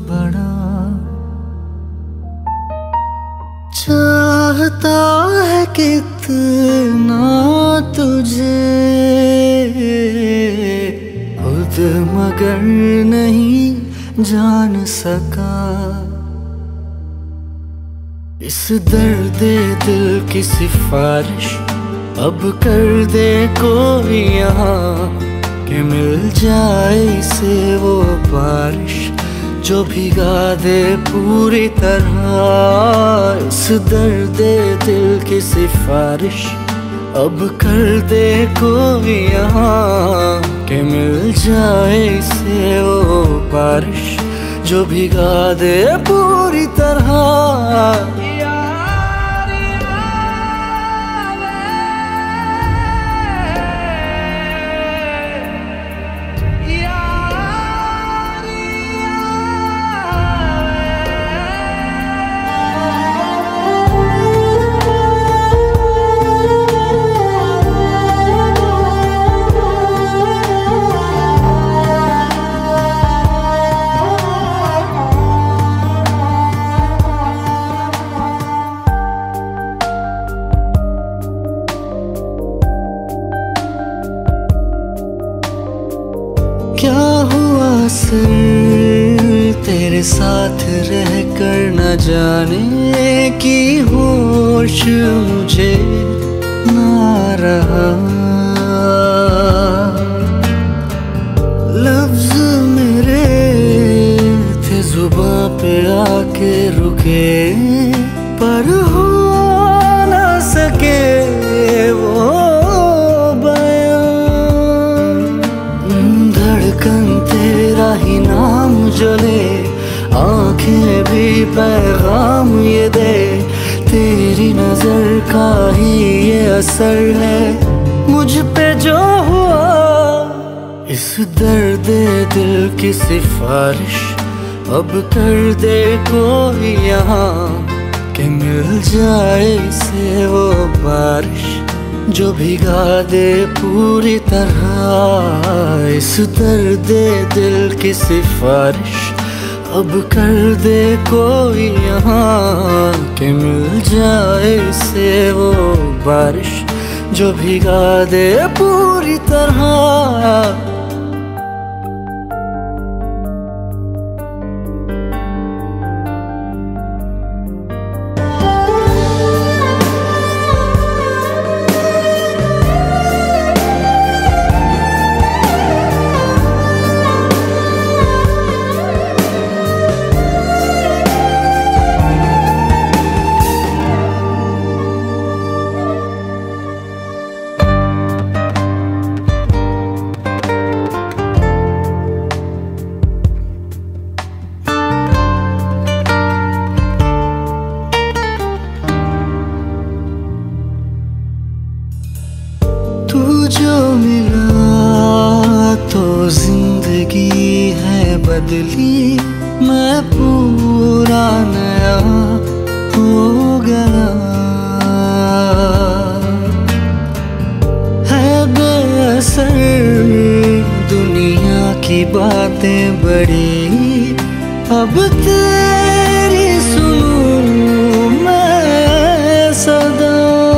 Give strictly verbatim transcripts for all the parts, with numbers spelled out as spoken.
बड़ा चाहता है कितना तुझे, खुद मगर नहीं जान सका। इस दर्द दिल की सिफारिश अब कर दे कोई यहाँ, कि मिल जाए इसे वो बारिश जो भिगा दे पूरी तरह। इस दर्द दिल की सिफारिश अब कर दे कोई यहाँ, कि मिल जाए इसे वो बारिश जो भिगा दे पूरी तरह। क्या हुआ सर तेरे साथ रह कर न जाने की होश मुझे ना रहा। लफ्ज मेरे थे जुबां पे आके रुके, पर हो ना सके वो तेरा ही नाम जले, आंखें भी पैगाम ये दे। तेरी नजर का ही ये असर है मुझ पे जो हुआ। इस दर्द दिल की सिफारिश अब कर दे कोई यहाँ, कि मिल जाए इसे वो बारिश जो भिगा दे पूरी तरह। इस दर्द दिल की सिफारिश अब कर दे कोई यहाँ, कि मिल जाए इसे वो बारिश जो भिगा दे पूरी तरह। तू जो मिला तो जिंदगी है बदली, मैं पूरा नया हो गया। है बेअसर दुनिया की बातें बड़ी, अब तेरी सुनूं मैं सदा।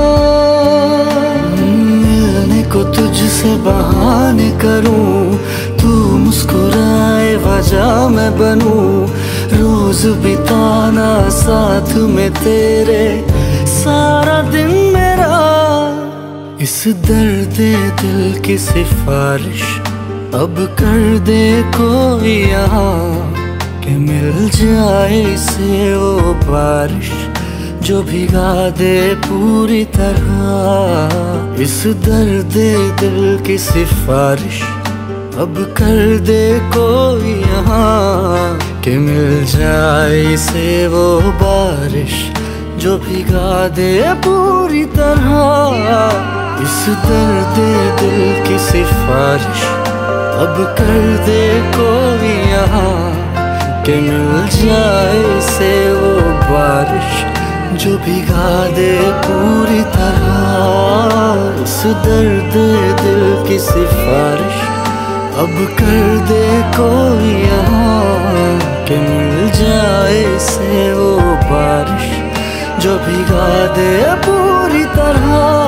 को तुझसे बहाने करूं, तू मुस्कुराए वजह मैं बनूं। रोज बिताना साथ में तेरे सारा दिन मेरा। इस दर्द दिल की सिफारिश अब कर दे कोई यहाँ, कि मिल जाए इसे वो बारिश जो भिगा दे पूरी तरह। इस दर्द दिल की सिफारिश अब कर दे कोई यहाँ, कि मिल जाए इसे वो बारिश जो भिगा दे पूरी तरह। इस दर्द दिल की सिफारिश अब कर दे कोई यहाँ, कि मिल जाए इसे वो बारिश जो भिगा दे पूरी तरह। इस दर्द दिल की सिफारिश अब कर दे कोई यहाँ, कि मिल जाए इसे वो बारिश जो भिगा दे पूरी तरह।